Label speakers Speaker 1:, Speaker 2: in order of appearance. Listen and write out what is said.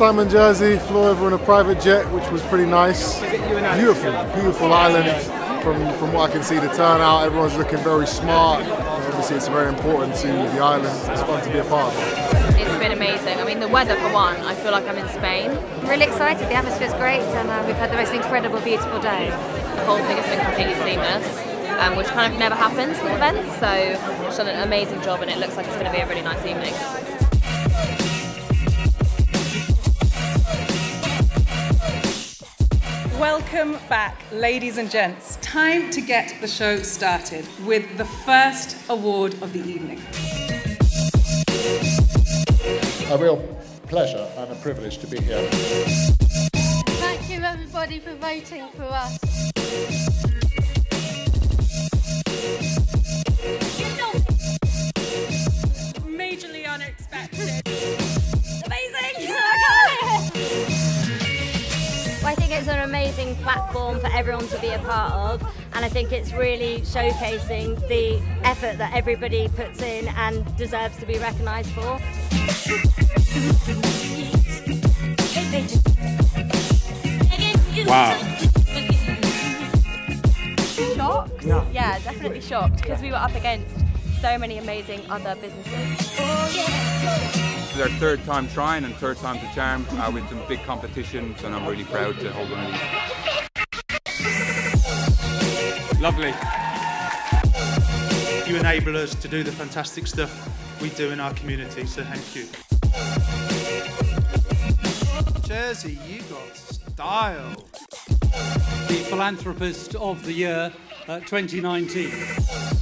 Speaker 1: time in Jersey, flew over in a private jet, which was pretty nice. Beautiful island. From what I can see, the turnout, everyone's looking very smart. Obviously, it's very important to the island. It's fun to be a part of it.
Speaker 2: It's been amazing. I mean, the weather for one, I feel like I'm in Spain.
Speaker 3: I'm really excited. The atmosphere's great, and we've had the most incredible, beautiful day.
Speaker 2: The whole thing has been completely seamless, which kind of never happens with events. So, she's done an amazing job, and it looks like it's going to be a really nice evening.
Speaker 4: Welcome back, ladies and gents. Time to get the show started with the first award of the evening.
Speaker 5: A real pleasure and a privilege to be here.
Speaker 6: Thank you everybody for voting for us.
Speaker 4: Majorly unexpected.
Speaker 2: Amazing!
Speaker 7: I think it's an amazing platform for everyone to be a part of, and I think it's really showcasing the effort that everybody puts in and deserves to be recognised for.
Speaker 8: Wow.
Speaker 2: Shocked?
Speaker 8: No.
Speaker 2: Yeah, definitely shocked, because we were up against so many amazing other businesses.
Speaker 8: It's our third time trying and third time's a charm with some big competitions, and I'm really proud to hold one of these.
Speaker 9: Lovely. You enable us to do the fantastic stuff we do in our community, so thank you. Jersey, you got style.
Speaker 10: The Philanthropist of the Year 2019.